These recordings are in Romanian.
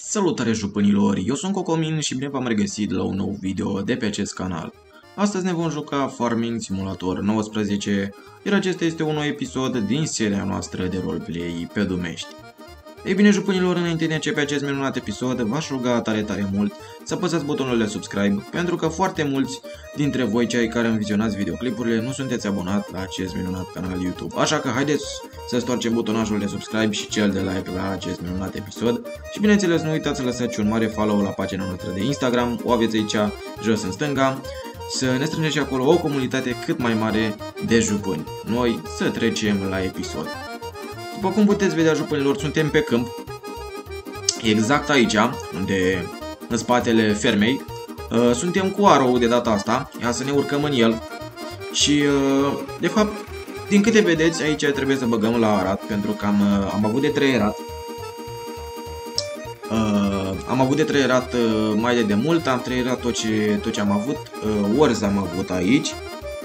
Salutare jupânilor, eu sunt Cocomin și bine v-am regăsit la un nou video de pe acest canal. Astăzi ne vom juca Farming Simulator 19, iar acesta este un nou episod din seria noastră de roleplay pe Dumești. Ei bine jupânilor, înainte de începe acest minunat episod, v-aș ruga tare mult să apăsați butonul de subscribe, pentru că foarte mulți dintre voi, cei care îmi vizionați videoclipurile, nu sunteți abonați la acest minunat canal YouTube. Așa că haideți să stoarcem butonajul de subscribe și cel de like la acest minunat episod. Și bineînțeles, nu uitați să lăsați un mare follow la pagina noastră de Instagram, o aveți aici jos în stânga, să ne strângeți acolo o comunitate cât mai mare de jupâni. Noi să trecem la episod. După cum puteți vedea, jupânilor, suntem pe câmp, exact aici, unde, în spatele fermei. Suntem cu Arrow de data asta, ia să ne urcăm în el. Și, de fapt, din câte vedeți, aici trebuie să băgăm la arat, pentru că am avut de trăierat. Am avut de trăierat mai de demult, am trăierat tot ce am avut, orz am avut aici.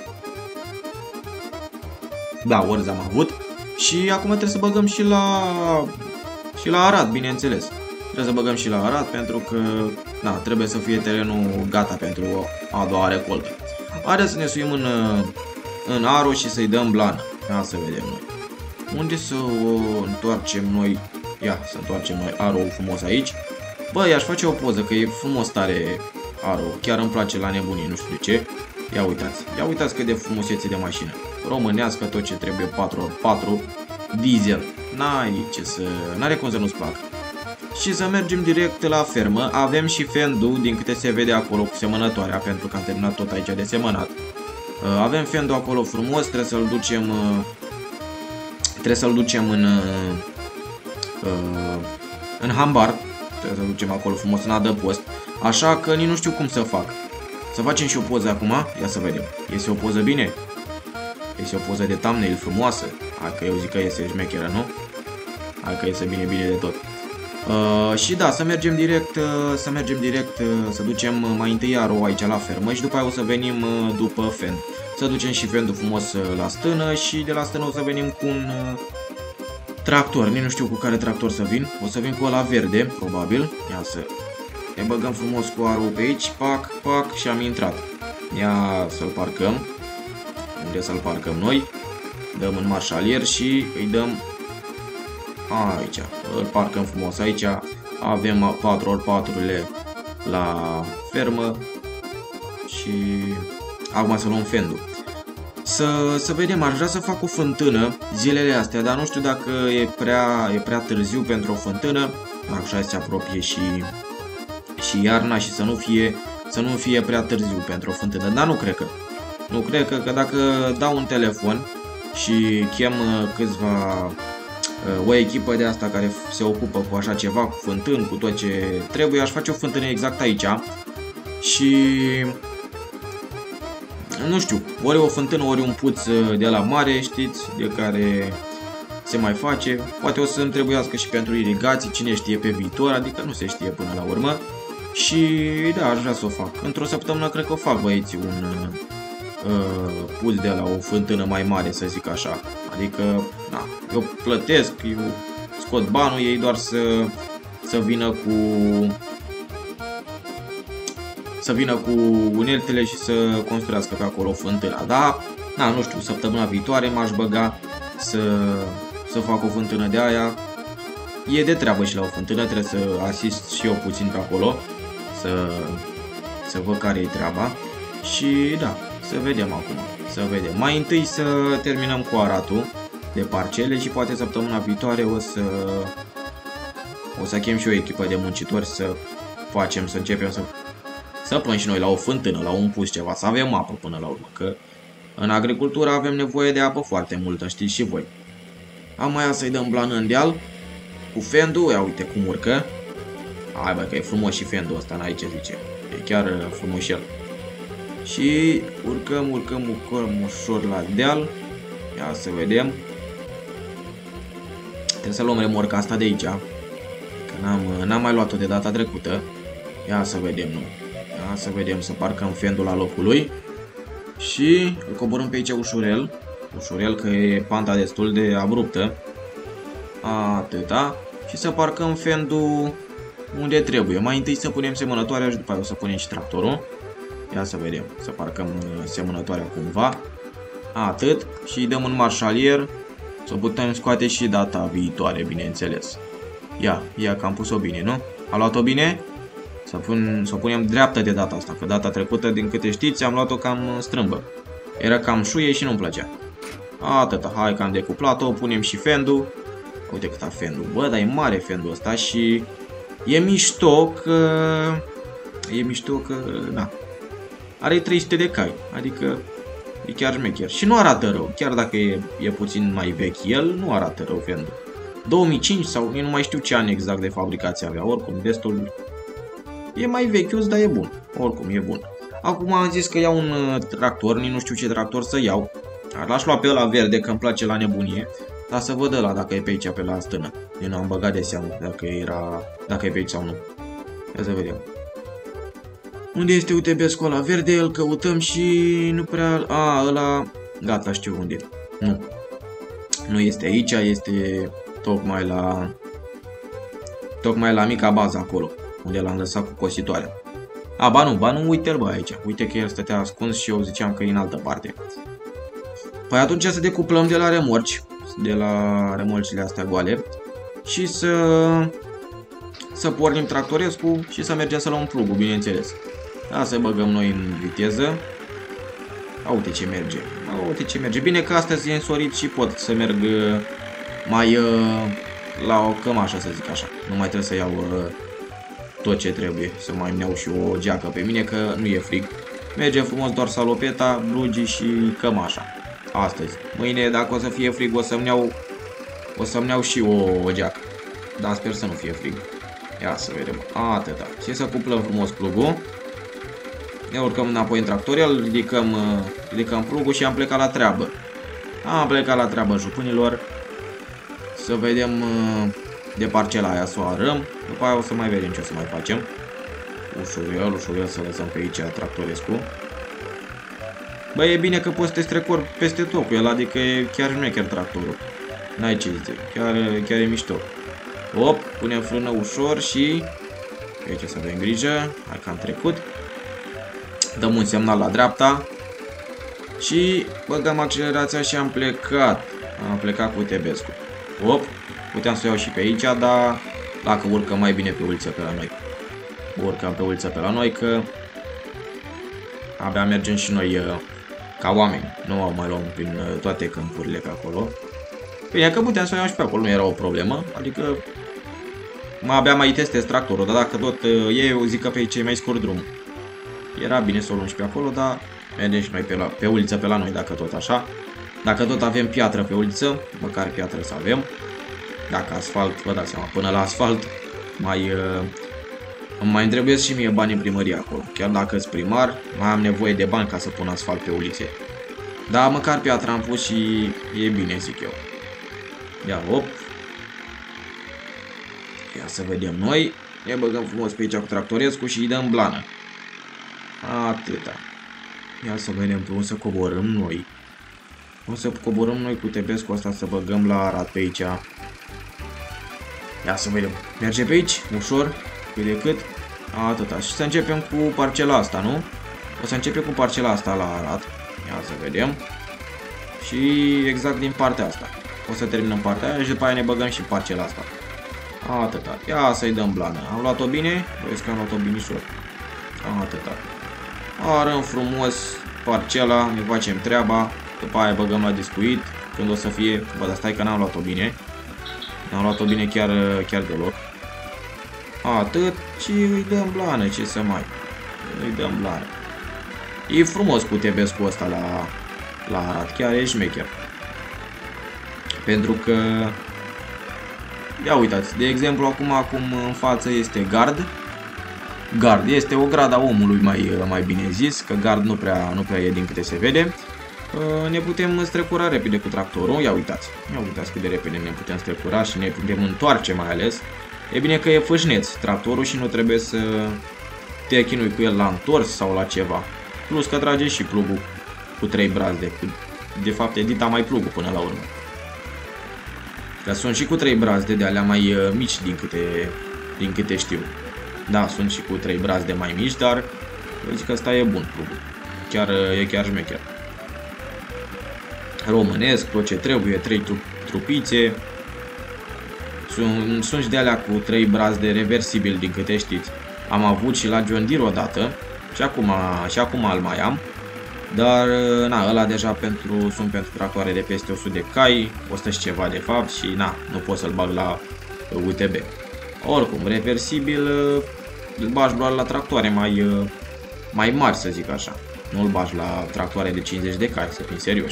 Da, orz am avut. Și acum trebuie să băgăm și la arat, bineînțeles. Trebuie să băgăm și la arat pentru că trebuie să fie terenul gata pentru a doua recoltă. Haideți să ne suim în Arrow și să-i dăm blană. Ia să vedem noi. Unde să o întoarcem noi? Ia să întoarcem noi Arrow frumos aici. Băi, aș face o poză că e frumos tare Arrow. Chiar îmi place la nebunie, nu știu de ce. Ia uitați. Ia uitați cât de frumusețe de mașină. Românească, tot ce trebuie, 4x4, diesel. N-are cum să nu-ți placă. Și să mergem direct la fermă. Avem și fendul, din câte se vede acolo, cu semănătoarea, pentru că am terminat tot aici de semănat. Avem fendul acolo frumos, trebuie să-l ducem în hambar. Trebuie să-l ducem acolo frumos în adăpost. Așa că nici nu știu cum să fac. Să facem și o poză acum, ia să vedem. Iese o poză bine? Este o poză de thumbnail frumoasă. Hai că eu zic că iese șmecheră, nu? Hai că iese bine de tot. Și da, să mergem direct, să ducem mai întâi Arrow aici la fermă și după aia o să venim după fend. Să ducem și fendul frumos la stână și de la stână o să venim cu un tractor. Nici nu știu cu care tractor să vin. O să vin cu ăla verde, probabil. Ia să ne băgăm frumos cu Arrow pe aici, pac, și am intrat. Ia să-l parcăm. Unde să-l parcăm noi? Dăm în marșalier și îi dăm aici. Îl parcăm frumos aici. Avem 4x4-urile la fermă. Și acum să luăm fendul. Să vedem, aș vrea să fac o fântână zilele astea, dar nu știu dacă e prea târziu pentru o fântână. Așa se apropie și iarna și să nu fie prea târziu pentru o fântână, dar nu cred că dacă dau un telefon și chem o echipă de asta care se ocupă cu așa ceva, cu fântâni, cu tot ce trebuie, aș face o fântână exact aici. Și nu știu, ori o fântână, ori un puț de la mare, știți, de care se mai face. Poate o să-mi trebuiască și pentru irigații, cine știe pe viitor, adică nu se știe până la urmă. Și da, aș vrea să o fac. Într-o săptămână cred că o fac, băieți, un puț de la o fântână mai mare, să zic așa. Adică, eu plătesc, eu scot banul, ei doar să vină cu uneltele și să construiască pe acolo fântâna. Da, nu știu, săptămâna viitoare m-aș băga să fac o fântână de aia. E de treabă și la o fântână, trebuie să asist și eu puțin pe acolo, să văd care e treaba. Și da, să vedem acum, Mai întâi să terminăm cu aratul de parcele și poate săptămâna viitoare o să chem și o echipă de muncitori să începem să plăm și noi la o fântână, la un pus ceva, să avem apă până la urmă, că în agricultură avem nevoie de apă foarte multă, știți și voi. Am să-i dăm blană în deal cu fendul, ia uite cum urcă. Hai bă, că e frumos și fendul ăsta, n-ai ce zice, e chiar frumos el. Și urcăm ușor la deal. Ia să vedem. Trebuie să luăm remorca asta de aici, că n-am mai luat-o de data trecută. Ia să vedem, să parcăm fendul la locul lui. Și îl coborâm pe aici ușurel, că e panta destul de abruptă. Atâta. Și să parcăm fendul unde trebuie. Mai întâi să punem semănătoarea și după aia o să punem și tractorul. Ia să vedem, să parcăm semănătoarea cumva. Atât. Și îi dăm în marșalier. Să putem scoate și data viitoare, bineînțeles. Ia că am pus-o bine, nu? A luat-o bine? Să o punem dreaptă de data asta, că data trecută, din câte știți, am luat-o cam strâmbă. Era cam șuie și nu-mi plăcea. Atâta, hai că am decuplat-o, punem și fendul. Uite cât a fendul. Bă, dar e mare fendul ăsta și e mișto că... da. Are 300 de cai, adică e chiar șmecher. Și nu arată rău, chiar dacă e puțin mai vechi, el nu arată rău fendul. 2005 sau eu nu mai știu ce an exact de fabricație avea, oricum destul. E mai vechius, dar e bun. Oricum, e bun. Acum am zis că iau un tractor, nici nu știu ce tractor să iau. L-aș lua pe ăla verde, că îmi place la nebunie. Dar să văd ăla dacă e pe aici, pe la stână. Eu nu am băgat de seamă dacă e pe aici sau nu. Ia să vedem. Unde este UTB-scu ăla verde? Îl căutăm și nu prea... ăla... Gata, știu unde. Nu. Nu este aici, este tocmai la mica bază acolo. Unde l-am lăsat cu cositoarea. Ba nu, uite-l bă aici. Uite că el stătea ascuns și eu ziceam că e în altă parte. Păi atunci să decuplăm de la remorci. De la remorcile astea goale. Și să pornim tractorescu și să mergem să luăm plugul, bineînțeles. Da, să băgăm noi în viteză. Uite ce merge. Uite ce merge. Bine că astăzi e însorit și pot să merg mai la o cămașă, să zic așa. Nu mai trebuie să iau tot ce trebuie. Să mai iau și o geacă pe mine, că nu e frig. Merge frumos doar salopeta, blugii și cămașa. Astăzi. Mâine, dacă o să fie frig, o să-mi iau și o geacă. Dar sper să nu fie frig. Ia să vedem. Atâta. Și să cuplăm frumos plugul. Ne urcăm înapoi în tractorial, ridicăm plugul și am plecat la treabă. Am plecat la treabă, jupânilor. Să vedem de parcela aia, să o arăm. După aia o să mai vedem ce o să mai facem. Ușurel să lăsăm pe aici tractorescu. Bă, e bine că poți să te strecori peste tot cu el, adică e chiar șmecher tractorul. N-ai ce zice, chiar e mișto. Hop, punem frână ușor și... Pe aici să avem grijă, hai că am trecut. Dăm un semnal la dreapta. Și băgăm accelerația și am plecat. Am plecat cu UTB-scu. Hop, puteam să o iau și pe aici, dar dacă urcăm mai bine pe uliță pe la noi. Urcăm pe uliță pe la noi, că abia mergem și noi ca oameni. Nu mai luăm prin toate câmpurile pe acolo. Bine, că puteam să o iau și pe acolo, nu era o problemă. Adică abia mai testez tractorul, dar dacă tot e, eu zic că pe aici e mai scurt drum. Era bine să o luăm și pe acolo, dar mergem și noi pe uliță pe la noi, dacă tot așa. Dacă tot avem piatră pe uliță, măcar piatră să avem. Dacă asfalt, vă dați seama, până la asfalt mai îmi trebuie și mie bani în primărie acolo. Chiar dacă sunt primar, mai am nevoie de bani ca să pun asfalt pe ulițe. Dar măcar piatra am pus și e bine, zic eu. Ia, hop. Ia să vedem noi. Ne băgăm frumos pe aici cu tractorescu și îi dăm blană. Atâta. Ia să vedem pe unde să coborâm noi. O să coborâm noi cu UTB-scu ăsta, să băgăm la Arad pe aici. Ia să vedem. Merge pe aici, ușor, cât de cât. Atâta. Și să începem cu parcela asta, nu? O să începem cu parcela asta la Arad. Ia să vedem. Și exact din partea asta. O să terminăm partea aia și după aia ne băgăm și parcela asta. Atâta. Ia să-i dăm blană. Am luat-o bine? Vezi că am luat-o binișor. Atâta. Arăm frumos parcela, ne facem treaba. După aia băgăm la discuit. Când o să fie... Bă, dar stai că n-am luat-o bine. N-am luat-o bine chiar deloc. Atât. Și îi dăm blană. Ce să mai... Îi dăm blană. E frumos cu UTB-scu ăsta la Arad. Chiar e șmecher. Pentru că... Ia uitați. De exemplu, acum în față este gard. Gard. Este o grada omului, mai bine zis. Că gard nu prea e din câte se vede. Ne putem strecura repede cu tractorul. Ia uitați cât de repede ne putem strecura și ne putem întoarce mai ales. E bine că e fâșneț tractorul și nu trebuie să te chinui cu el la întors sau la ceva. Plus că trage și plugul cu 3 brazde. De fapt edita mai plugul până la urmă. Că sunt și cu 3 brazde de alea mai mici din câte din câte știu. Da, sunt și cu 3 brazde mai mici, dar eu zic că ăsta e bun plugul. E chiar șmecher. Românesc, tot ce trebuie, 3 trupițe. Sunt și de alea cu 3 brazde reversibil, din câte știți. Am avut și la John Deere odată și acum îl mai am. Dar, na, ăla deja sunt pentru tractoare de peste 100 de cai, 100 și ceva de fapt și, na, nu pot să-l bag la UTB. Oricum, reversibil, îl bagi doar la tractoare mai mari, să zic așa. Nu îl bagi la tractoare de 50 de cai, să fim serioși.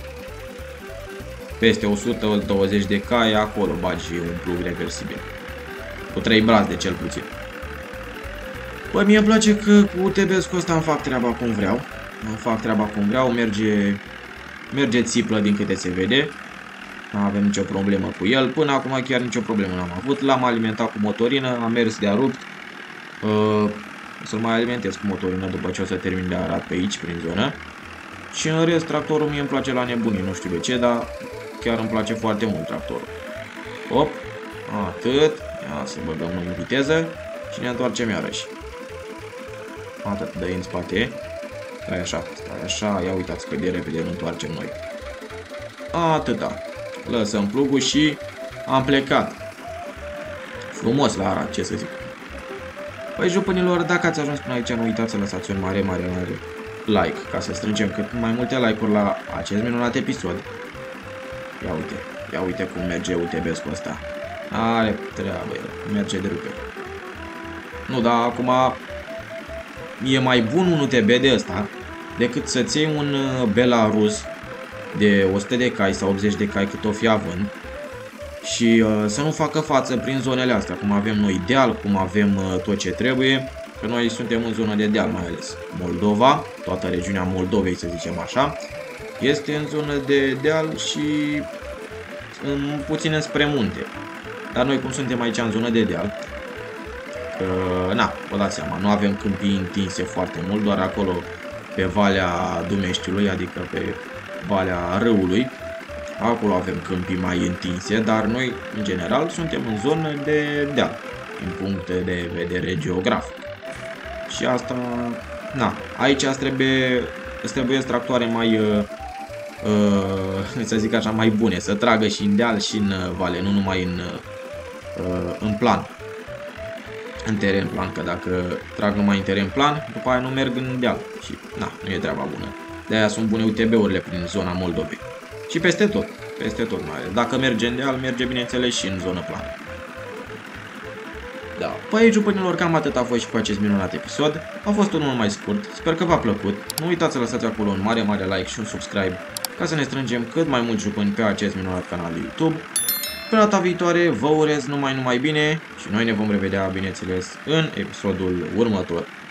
Peste 120 de cai, acolo bagi un plug reversibil. Cu 3 brazde cel puțin. Păi mie îmi place că cu UTB-ul ăsta îmi fac treaba cum vreau. Merge țiplă din câte se vede. Nu avem nicio problemă cu el. Până acum chiar nicio problemă n-am avut. L-am alimentat cu motorină, am mers de-a rupt. Să-l mai alimentez cu motorină după ce o să termin de arat pe aici, prin zonă. Și în rest, tractorul mie îmi place la nebunii, nu știu de ce, dar chiar îmi place foarte mult tractorul. Hop, atât. Ia să băgăm noi în viteză și ne întoarcem iarăși. Atât, dă-i în spate. Stai așa, ia uitați că de repede ne întoarcem noi. Atâta. Lăsăm plugul și am plecat. Frumos la arat, ce să zic. Păi, jupânilor, dacă ați ajuns până aici, nu uitați să lăsați un mare like, ca să strângem cât mai multe like-uri la acest minunat episod. Ia uite cum merge UTB-ul ăsta. Are treabă, merge de rupe. Nu, dar acum e mai bun un UTB de ăsta decât să-ți iei un Belarus de 100 de cai sau 80 de cai cât o fi având și să nu facă față prin zonele astea, cum avem noi deal, cum avem tot ce trebuie, că noi suntem în zonă de deal, mai ales Moldova, toată regiunea Moldovei, să zicem așa, este în zonă de deal și puțin înspre munte. Dar noi, cum suntem aici în zonă de deal, na, vă dați seama, nu avem câmpii întinse foarte mult, doar acolo pe Valea Dumeștiului, adică pe Valea Râului. Acolo avem câmpii mai întinse, dar noi, în general, suntem în zonă de deal, din punct de vedere geografic. Și asta, na, aici îți trebuie tractoare mai, să zic așa, mai bune, să tragă și în deal și în vale, nu numai în plan. În teren plan, că dacă trag numai în teren plan, după aia nu merg în deal și, na, nu e treaba bună. De-aia sunt bune UTB-urile prin zona Moldovei. Și peste tot mai ales. Dacă merge în deal, merge bineînțeles și în zonă plană. Da, păi jupânilor, cam atât a fost și cu acest minunat episod. A fost unul mai scurt, sper că v-a plăcut. Nu uitați să lăsați acolo un mare like și un subscribe ca să ne strângem cât mai mulți jupâni pe acest minunat canal de YouTube. Până data viitoare, vă urez numai bine și noi ne vom revedea, bineînțeles, în episodul următor.